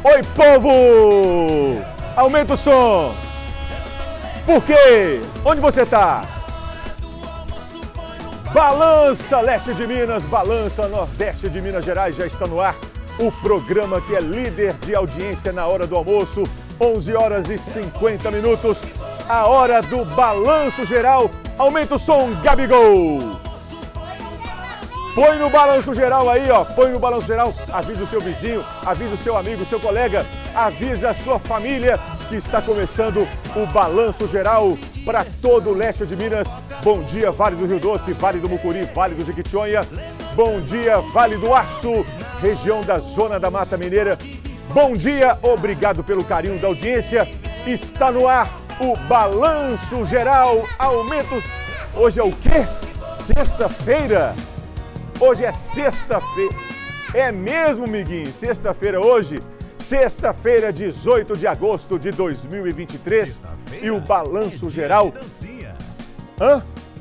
Oi, povo! Aumenta o som! Por quê? Onde você tá? Balança Leste de Minas, Balança Nordeste de Minas Gerais já está no ar. O programa que é líder de audiência na hora do almoço, 11 horas e 50 minutos. A hora do Balanço Geral. Aumenta o som, Gabigol! Põe no balanço geral aí, ó. Põe no balanço geral. Avisa o seu vizinho, avisa o seu amigo, o seu colega. Avisa a sua família que está começando o balanço geral para todo o leste de Minas. Bom dia, Vale do Rio Doce, Vale do Mucuri, Vale do Jequitinhonha. Bom dia, Vale do Aço, região da Zona da Mata Mineira. Bom dia, obrigado pelo carinho da audiência. Está no ar o balanço geral. Aumento. Hoje é o quê? Sexta-feira. Hoje é sexta-feira. É mesmo, miguinho? Sexta-feira hoje? Sexta-feira, 18 de agosto de 2023. E o balanço geral... Hã?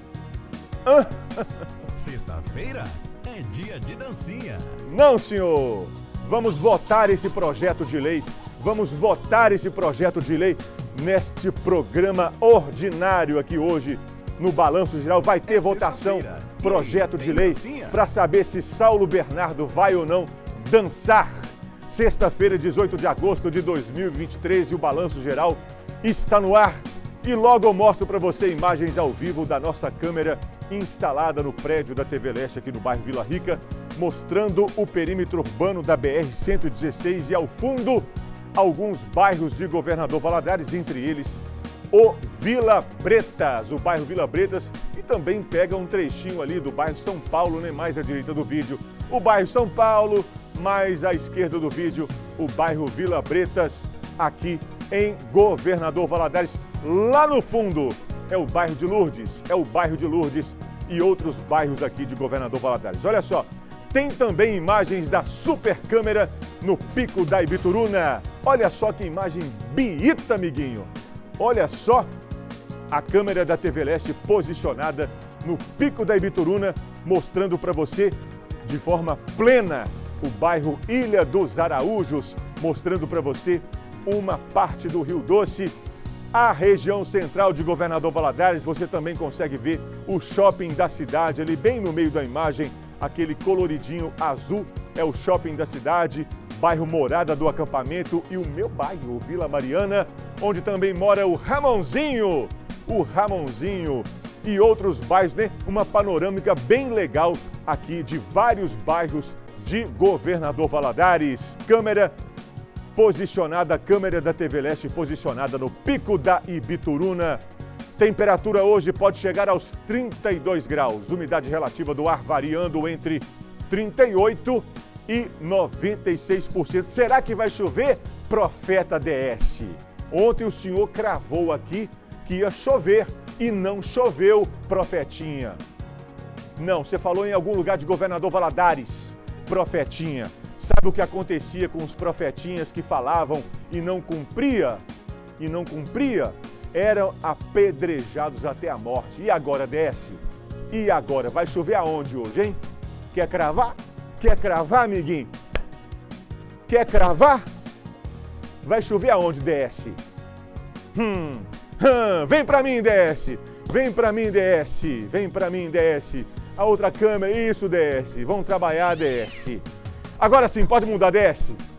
Sexta-feira é dia de dancinha. Não, senhor. Vamos votar esse projeto de lei. Vamos votar esse projeto de lei neste programa ordinário aqui hoje. No Balanço Geral vai ter votação, projeto de lei, para saber se Saulo Bernardo vai ou não dançar. Sexta-feira, 18 de agosto de 2023, e o Balanço Geral está no ar. E logo eu mostro para você imagens ao vivo da nossa câmera instalada no prédio da TV Leste aqui no bairro Vila Rica, mostrando o perímetro urbano da BR-116 e ao fundo alguns bairros de Governador Valadares, entre eles o Vila Bretas, o bairro Vila Bretas, e também pega um trechinho ali do bairro São Paulo, né, mais à direita do vídeo. O bairro São Paulo, mais à esquerda do vídeo, o bairro Vila Bretas, aqui em Governador Valadares. Lá no fundo é o bairro de Lourdes, e outros bairros aqui de Governador Valadares. Olha só, tem também imagens da super câmera no Pico da Ibituruna. Olha só que imagem bonita, amiguinho. Olha só a câmera da TV Leste posicionada no Pico da Ibituruna, mostrando para você de forma plena o bairro Ilha dos Araújos, mostrando para você uma parte do Rio Doce. A região central de Governador Valadares, você também consegue ver o shopping da cidade ali bem no meio da imagem, aquele coloridinho azul é o shopping da cidade, bairro Morada do Acampamento e o meu bairro, Vila Mariana, onde também mora o Ramonzinho e outros bairros, né? Uma panorâmica bem legal aqui de vários bairros de Governador Valadares. Câmera da TV Leste posicionada no Pico da Ibituruna. Temperatura hoje pode chegar aos 32 graus. Umidade relativa do ar variando entre 38% e 96%. Será que vai chover? Profeta DS. Ontem o senhor cravou aqui que ia chover e não choveu, profetinha. Não, você falou em algum lugar de Governador Valadares, profetinha. Sabe o que acontecia com os profetinhas que falavam e não cumpria? Eram apedrejados até a morte. E agora desce? E agora? Vai chover aonde hoje, hein? Quer cravar? Quer cravar, amiguinho? Quer cravar? Vai chover aonde, DS? Vem pra mim, DS! Vem pra mim, DS! Vem pra mim, DS! A outra câmera, isso, DS! Vamos trabalhar, DS! Agora sim, pode mudar, DS?